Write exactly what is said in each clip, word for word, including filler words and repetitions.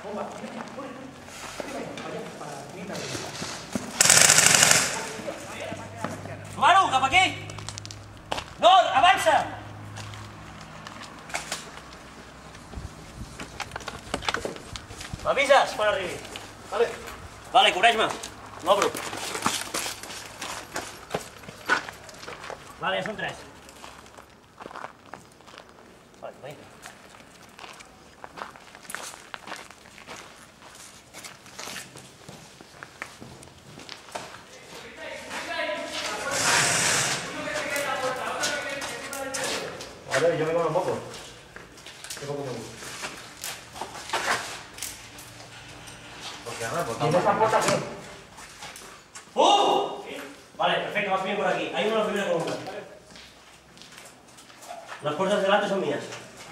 Manu, cap aquí! No, avança! M'avises quan arribi. Vale. Vale, cobreix-me. L'obro. Vale, ja són tres. Vale, vinga. A ver, yo me como un poco. Qué poco me gusta. Porque nada, por tanto. ¿Y esa puerta qué? ¡Uh! Vale, perfecto, vas bien por aquí. Hay uno en la primera columna. Las puertas delante son mías.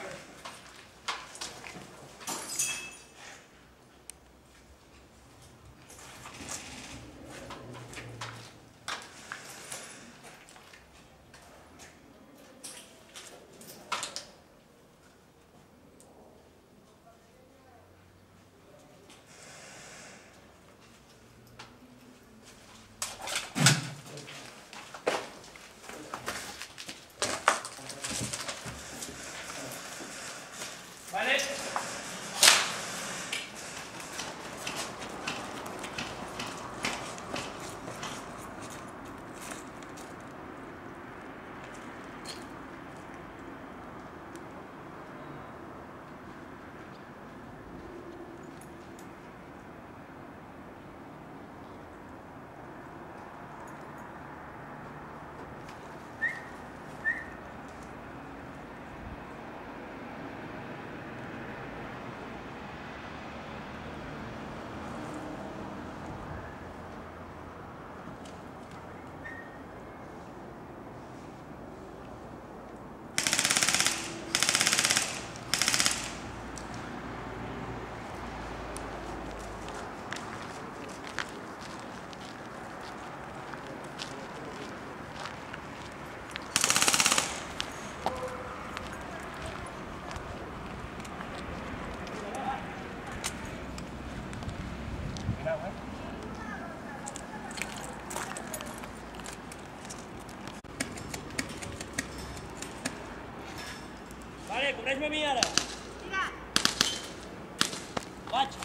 Vale, cobreix-me a mi ara. Vinga. Vaig.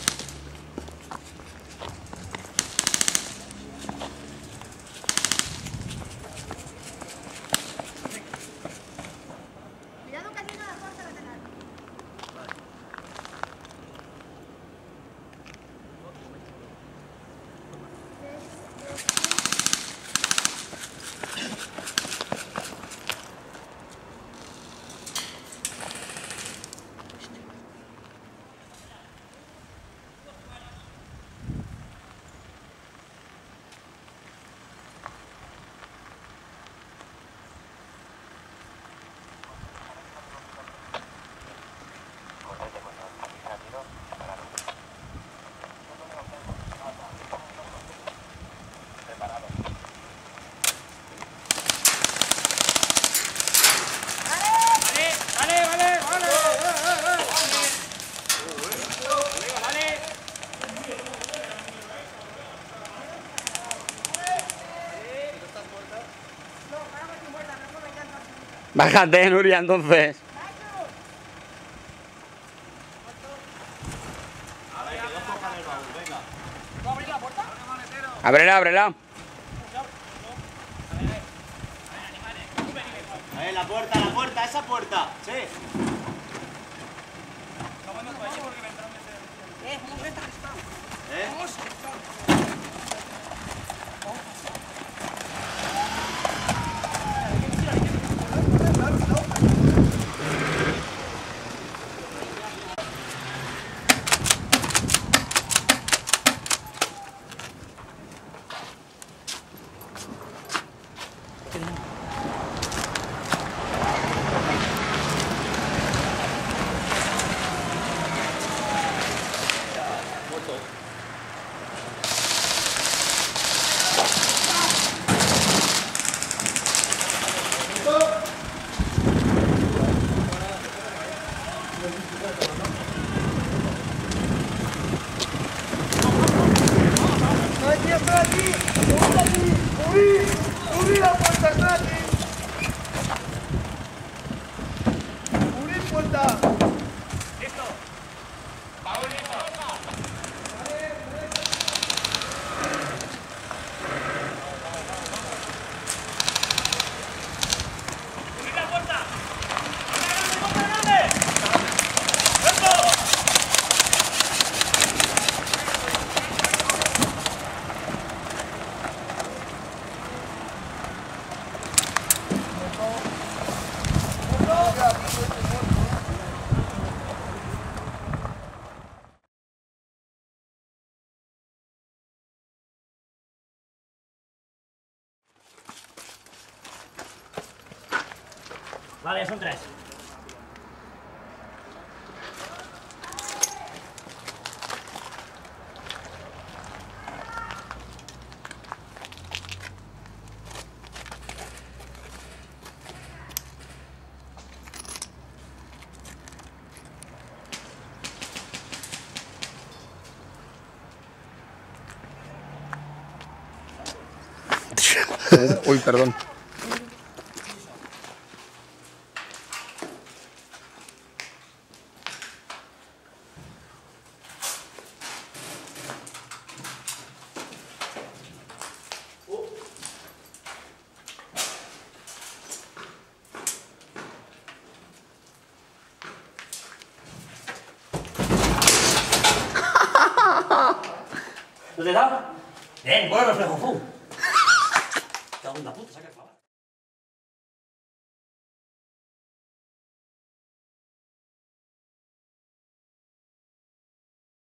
Cuidado que haciendo la puerta lateral. Bájate, Nuria, entonces. A ver, que no cojan el baúl, venga. ¿Puedo abrir la puerta? Ábrela, ábrela. Eh, la puerta, la puerta, esa puerta. Sí. ¿Eh? puerta! Listo. Vamos, listo. ¡Abrid la puerta! ¡Grande, puerta grande! ¡Esto! Vale, ya son tres. Uy, perdón. ¿No te da? Bien, bueno reflejo, fu. Cago en la puta, saca el clavar.